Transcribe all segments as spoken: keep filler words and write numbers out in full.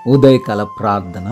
ఉదయకాల ప్రార్థన.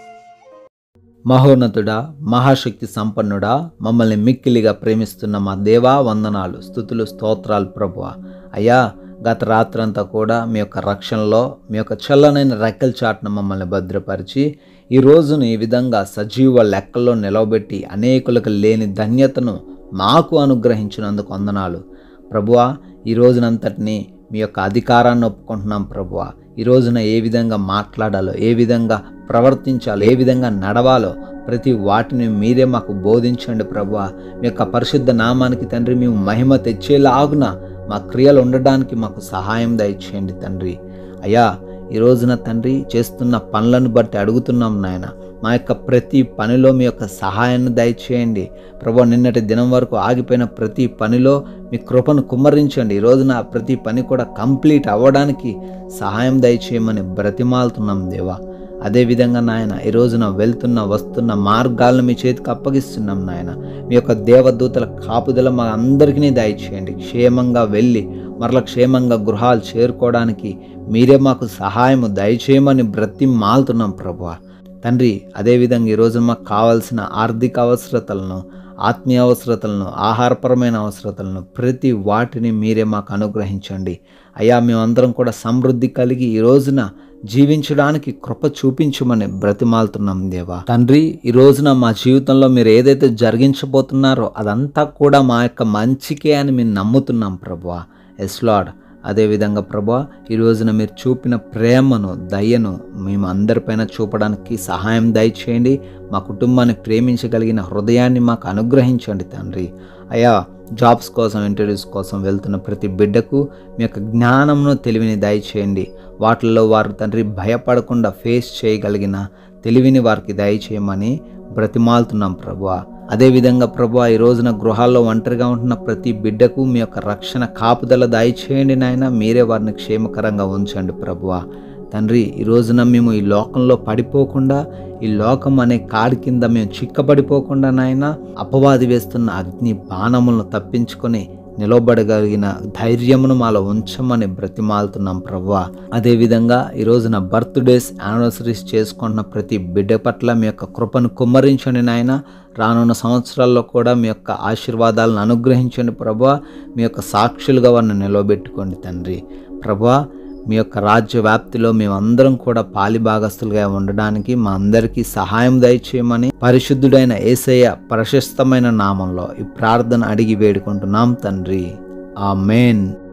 మహోన్నతుడా, మహాశక్తి సంపన్నుడా, మమ్మల్ని మిక్కిలిగా ప్రేమిస్తున్న మా దేవా వందనాలు, స్తుతులు, స్తోత్రాలు ప్రభువా. అయ్యా, గత రాత్రంతా కూడా మీ యొక్క రక్షణలో మీ యొక్క చల్లనైన రెక్కల చాటున మమ్మల్ని భద్రపరిచి ఈ రోజును ఈ విధంగా సజీవ లెక్కల్లో నిలవబెట్టి అనేకులకు లేని ధన్యతను మాకు అనుగ్రహించినందుకు వందనాలు ప్రభువా. ఈ రోజునంతటినీ మీ యొక్క అధికారాన్ని ఒప్పుకుంటున్నాం ప్రభువా. ఈ రోజున ఏ విధంగా మాట్లాడాలో, ఏ విధంగా ప్రవర్తించాలో, ఏ విధంగా నడవాలో ప్రతి వాటిని మీరే మాకు బోధించండి ప్రభువా. మీ యొక్క పరిశుద్ధ నామానికి తండ్రి మేము మహిమ తెచ్చేలాగున మా క్రియలు ఉండడానికి మాకు సహాయం దయచేయండి తండ్రి. అయ్యా, ఈ రోజున తండ్రి చేస్తున్న పనులను బట్టి అడుగుతున్నాం నాయన, మా యొక్క ప్రతి పనిలో మీ యొక్క సహాయాన్ని దయచేయండి ప్రభువా. నిన్నటి దినం వరకు ఆగిపోయిన ప్రతి పనిలో మీ కృపను కుమ్మరించండి. ఈ రోజున ప్రతి పని కూడా కంప్లీట్ అవ్వడానికి సహాయం దయచేయమని బ్రతిమాలుతున్నాం దేవా. అదేవిధంగా నాయన, ఈ రోజున వెళ్తున్న వస్తున్న మార్గాలను మీ చేతికి అప్పగిస్తున్నాం నాయన. మీ యొక్క దేవదూతల కాపుదల మా అందరికీ దయచేయండి. క్షేమంగా వెళ్ళి మరల క్షేమంగా గృహాలు చేరుకోవడానికి మీరే మాకు సహాయము దయచేయమని బ్రతిమాలుతున్నాం ప్రభువా తండ్రి. అదేవిధంగా ఈరోజు మాకు కావాల్సిన ఆర్థిక అవసరతలను, ఆత్మీయ అవసరతలను, ఆహారపరమైన అవసరతలను ప్రతి వాటిని మీరే మాకు అనుగ్రహించండి అయ్యా. మేమందరం కూడా సమృద్ధి కలిగి ఈ రోజున జీవించడానికి కృప చూపించమని బ్రతిమాలుతున్నాం దేవా తండ్రి. ఈ రోజున మా జీవితంలో మీరు ఏదైతే జరిగించబోతున్నారో అదంతా కూడా మా యొక్క మంచికే అని మేము నమ్ముతున్నాం ప్రభువా. Yes Lord. అదేవిధంగా ప్రభువా, ఈ రోజున మీరు చూపిన ప్రేమను, దయను మేము అందరిపైన చూపడానికి సహాయం దయచేయండి. మా కుటుంబాన్ని ప్రేమించగలిగిన హృదయాన్ని మాకు అనుగ్రహించండి తండ్రి. అయ్యా, జాబ్స్ కోసం, ఇంటర్వ్యూస్ కోసం వెళ్తున్న ప్రతి బిడ్డకు మీ యొక్క జ్ఞానమును, తెలివిని దయచేయండి. వాటిల్లో వారు తండ్రి భయపడకుండా ఫేస్ చేయగలిగిన తెలివిని వారికి దయచేయమని బ్రతిమాలుతున్నాం ప్రభువా. అదేవిధంగా ప్రభువా, ఈ రోజున గృహాల్లో ఒంటరిగా ఉంటున్న ప్రతి బిడ్డకు మీ యొక్క రక్షణ కాపుదల దయచేయండి నాయన. మీరే వారిని క్షేమకరంగా ఉంచండి ప్రభువా తండ్రి. ఈ రోజున మేము ఈ లోకంలో పడిపోకుండా, ఈ లోకం అనే కాడి కింద మేము చిక్కబడిపోకుండా నాయన, అపవాది వేస్తున్న అగ్ని బాణములను తప్పించుకొని నిలబడగలిగిన ధైర్యమును మాలో ఉంచమని బ్రతిమాలుతున్నాం ప్రభువా. అదేవిధంగా ఈ రోజున బర్త్డేస్, యానివర్సరీస్ చేసుకుంటున్న ప్రతి బిడ్డ పట్ల మీ యొక్క కృపను కుమ్మరించండి నాయన. రానున్న సంవత్సరాల్లో కూడా మీ యొక్క ఆశీర్వాదాలను అనుగ్రహించండి ప్రభువా. మీ యొక్క సాక్షులుగా వారిని నిలవబెట్టుకోండి తండ్రి. ప్రభువా, మీ యొక్క రాజ్య వ్యాప్తిలో మేమందరం కూడా పాలిభాగస్తులుగా ఉండడానికి మా అందరికీ సహాయం దయచేయమని పరిశుద్ధుడైన యేసయ్య ప్రశస్తమైన నామంలో ఈ ప్రార్థన అడిగి వేడుకుంటున్నాం తండ్రి. ఆమేన్.